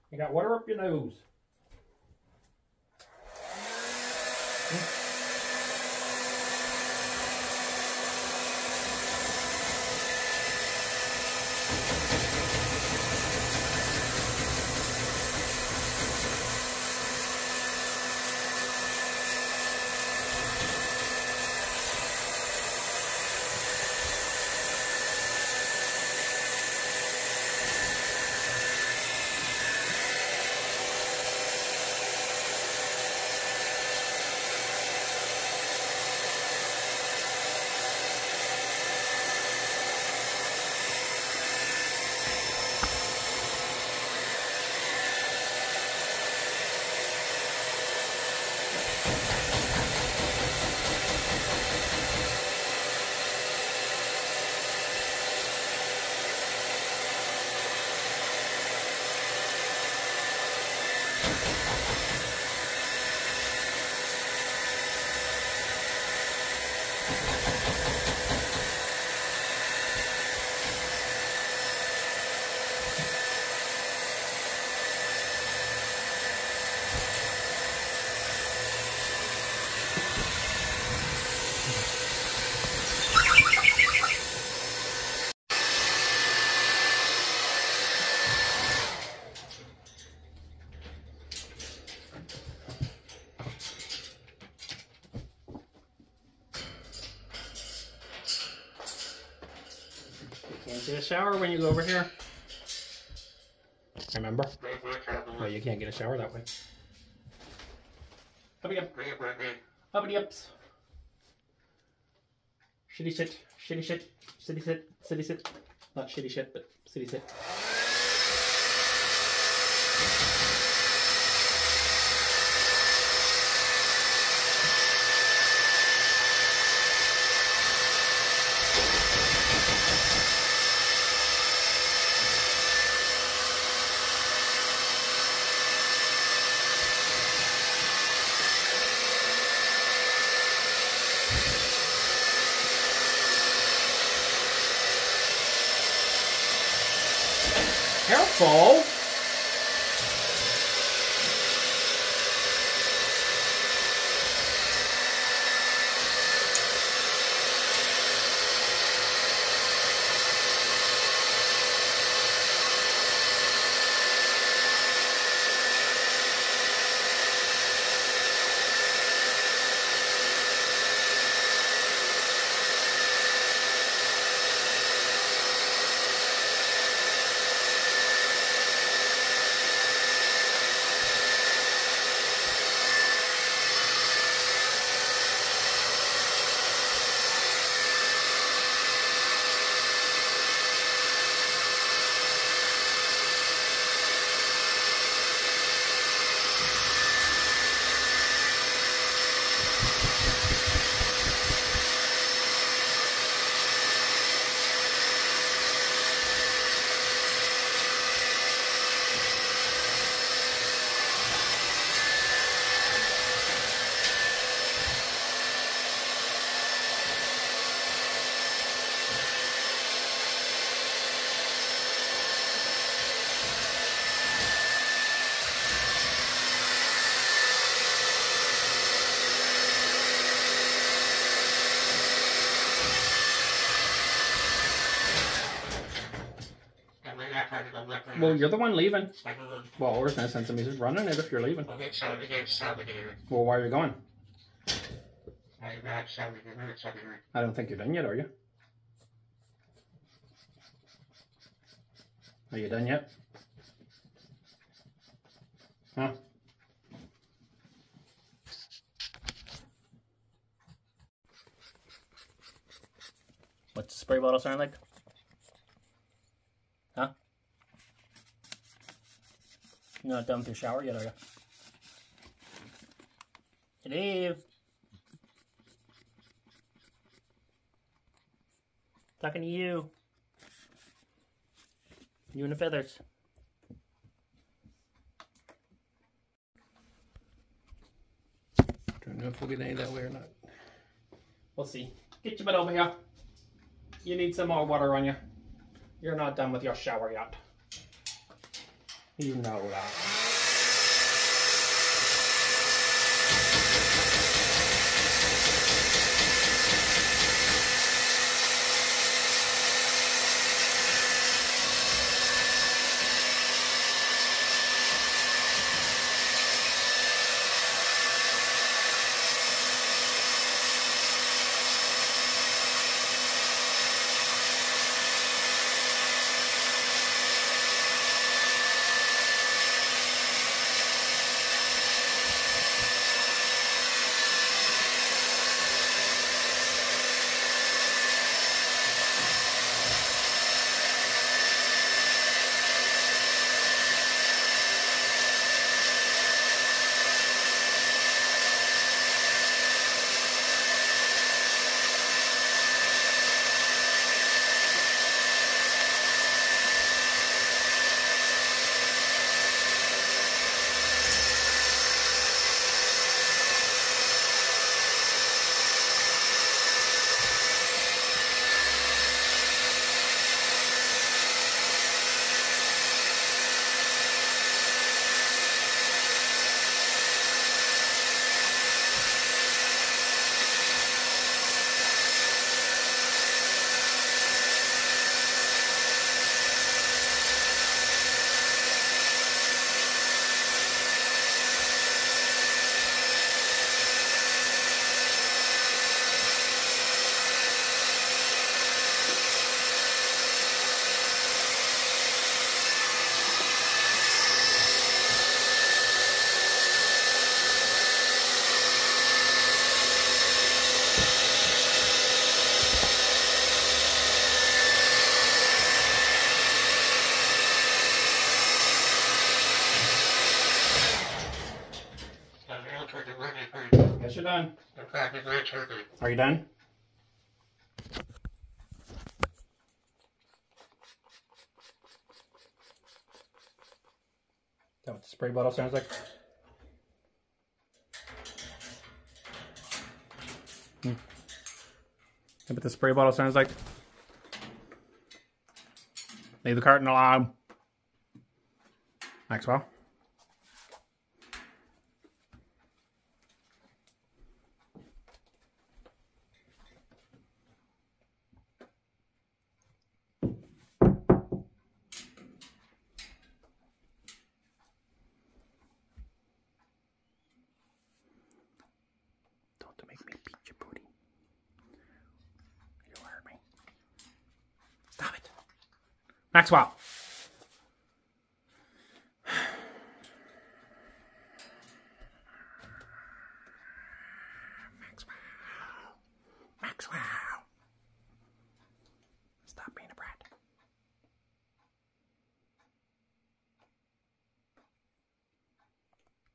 You got water up your nose. Can't get a shower when you go over here. Remember? Oh, you can't get a shower that way. Uppity up. Uppity ups. Shitty shit. Shitty shit. City sit. City sit. Not shitty shit, but city sit. Careful! Well, you're the one leaving. Well, there's no sense in me just running it if you're leaving. Well, why are you going? I don't think you're done yet, are you? Are you done yet? Huh? What's the spray bottle sound like? Huh? You're not done with your shower yet, are you? Hello? Talking to you. You and the feathers. Don't know if we'll get any that way or not. We'll see. Get your butt over here. You need some more water on you. You're not done with your shower yet. You know that. Guess you're done. Are you done? Is that what the spray bottle sounds like? Is that what the spray bottle sounds like? Leave the carton alone. Maxwell. Don't make me beat your booty. You hurt me. Stop it. Maxwell.